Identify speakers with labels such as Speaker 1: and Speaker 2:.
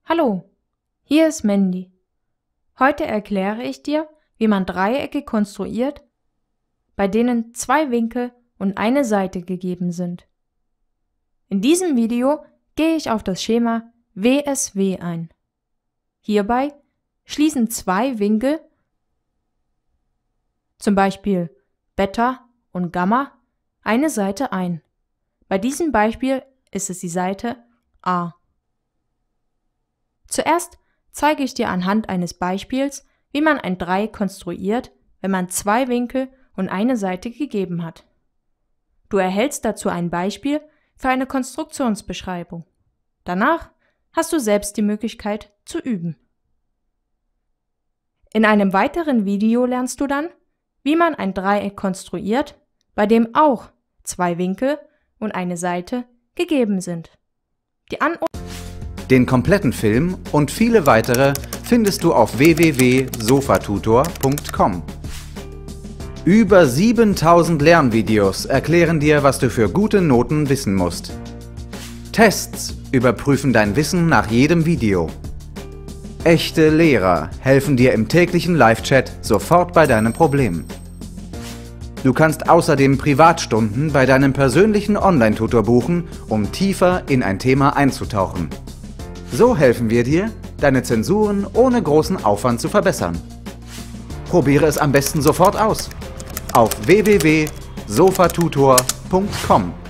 Speaker 1: Hallo, hier ist Mandy. Heute erkläre ich dir, wie man Dreiecke konstruiert, bei denen zwei Winkel und eine Seite gegeben sind. In diesem Video gehe ich auf das Schema WSW ein. Hierbei schließen zwei Winkel, zum Beispiel Beta und Gamma, eine Seite ein. Bei diesem Beispiel ist es die Seite A. Zuerst zeige ich dir anhand eines Beispiels, wie man ein Dreieck konstruiert, wenn man zwei Winkel und eine Seite gegeben hat. Du erhältst dazu ein Beispiel für eine Konstruktionsbeschreibung. Danach hast du selbst die Möglichkeit zu üben. In einem weiteren Video lernst du dann, wie man ein Dreieck konstruiert, bei dem auch zwei Winkel und eine Seite gegeben sind.
Speaker 2: Den kompletten Film und viele weitere findest du auf www.sofatutor.com. Über 7000 Lernvideos erklären dir, was du für gute Noten wissen musst. Tests überprüfen dein Wissen nach jedem Video. Echte Lehrer helfen dir im täglichen Live-Chat sofort bei deinem Problem. Du kannst außerdem Privatstunden bei deinem persönlichen Online-Tutor buchen, um tiefer in ein Thema einzutauchen. So helfen wir dir, deine Zensuren ohne großen Aufwand zu verbessern. Probiere es am besten sofort aus. Auf www.sofatutor.com